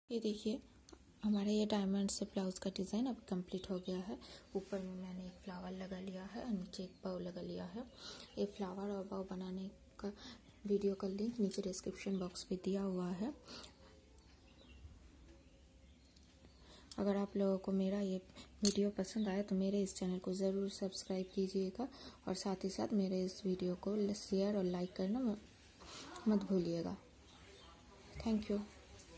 ये देखिए हमारा ये डायमंड से ब्लाउज का डिज़ाइन अब कंप्लीट हो गया है। ऊपर में मैंने एक फ्लावर लगा लिया है और नीचे एक बाउ लगा लिया है। ये फ्लावर और बाउ बनाने का वीडियो का लिंक नीचे डिस्क्रिप्शन बॉक्स में दिया हुआ है। अगर आप लोगों को मेरा ये वीडियो पसंद आए तो मेरे इस चैनल को ज़रूर सब्सक्राइब कीजिएगा और साथ ही साथ मेरे इस वीडियो को शेयर और लाइक करना मत भूलिएगा। Thank you.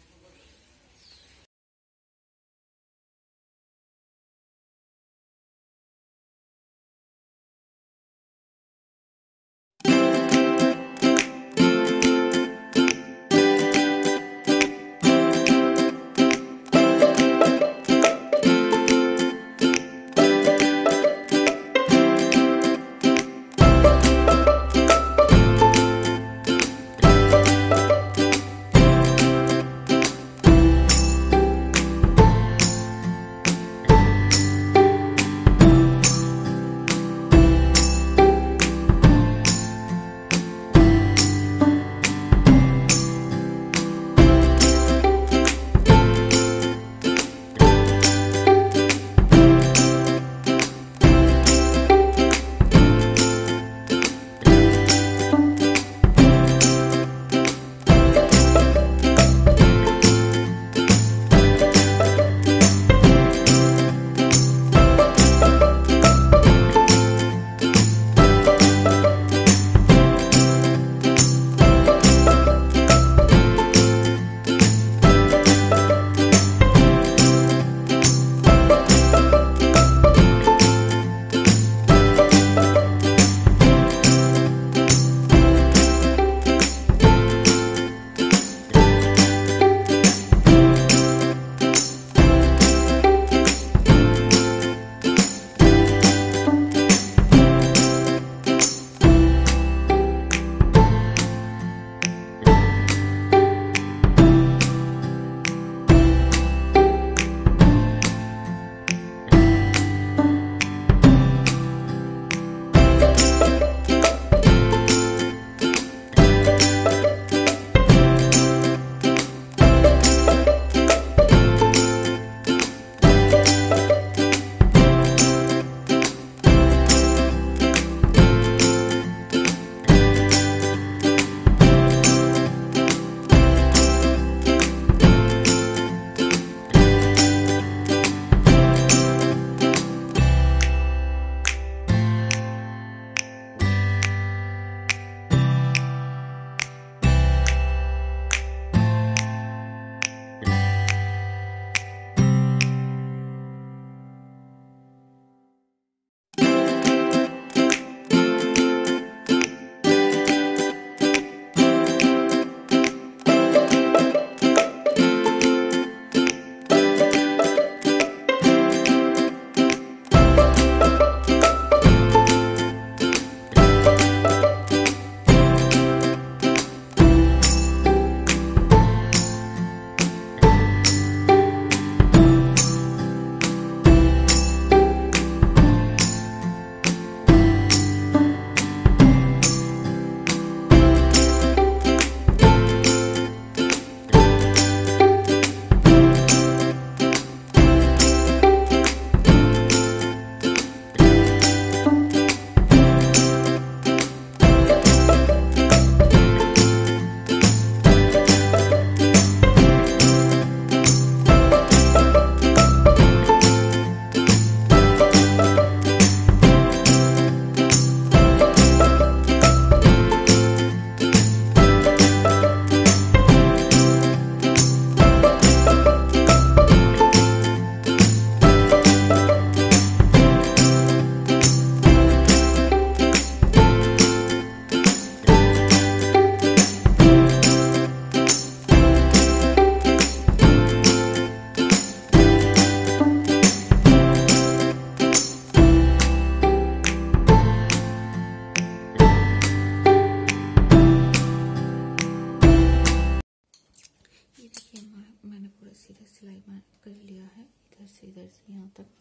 सीधा सिलाई कर लिया है, इधर से यहाँ तक,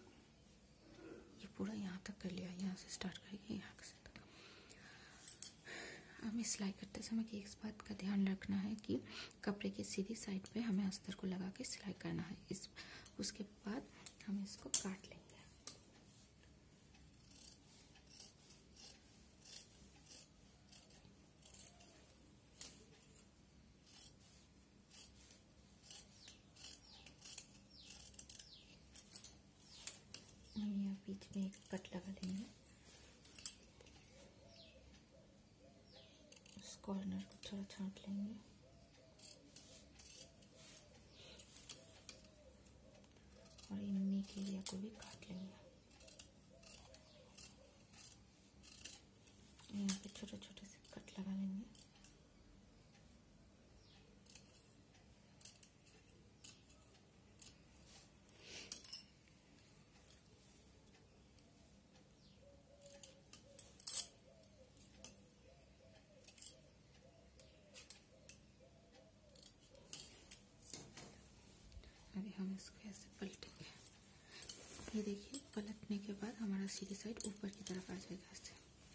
ये पूरा यहाँ तक कर लिया। यहाँ से स्टार्ट करेंगे यहाँ से। अब हमें सिलाई करते समय कि इस बात का ध्यान रखना है कि कपड़े की सीधी साइड पे हमें अस्तर को लगा के सिलाई करना है। उसके बाद हम इसको काट लेंगे। हम यहाँ बीच में एक कट लगा लेंगे, इस कॉर्नर को थोड़ा छांट लेंगे और इन के एरिया को भी काट लेंगे। यहाँ पे छोटे छोटे से कट लगा लेंगे। अभी हम इसको ऐसे पलटेंगे। ये देखिए, पलटने के बाद हमारा सीधी साइड ऊपर की तरफ आ जाएगा ऐसे।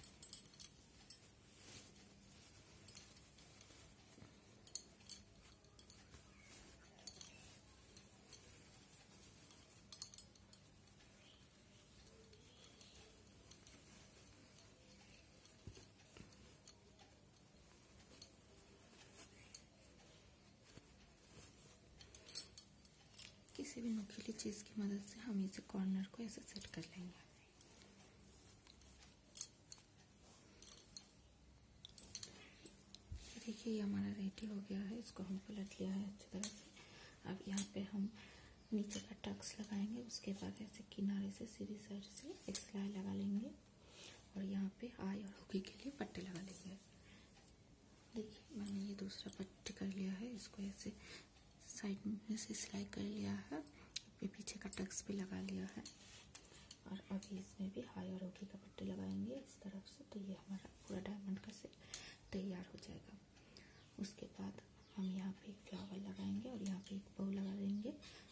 किसी भी नुकीली चीज़ की मदद से हम इसे कॉर्नर को ऐसे सेट कर लेंगे। देखिए, ये हमारा रेडी हो गया है। इसको हम पलट लिया है अच्छी तरह से। अब यहाँ पे हम नीचे का टक्स लगाएंगे। उसके बाद ऐसे किनारे से सीधी साइड से एक सिलाई लगा लेंगे और यहाँ पे आई और हुकी के लिए पट्टे लगा लेंगे। देखिए, मैंने ये दूसरा पट्टी कर लिया है। इसको ऐसे साइड में से सिलाई कर लिया है, पीछे का टक्स भी लगा लिया है और अभी इसमें भी हाई और हुकी का पट्टी लगाएंगे इस तरफ से। तो ये हमारा पूरा डायमंड का सेट तैयार हो जाएगा। उसके बाद हम यहाँ पे एक फ्लावर लगाएंगे और यहाँ पे एक बो लगा देंगे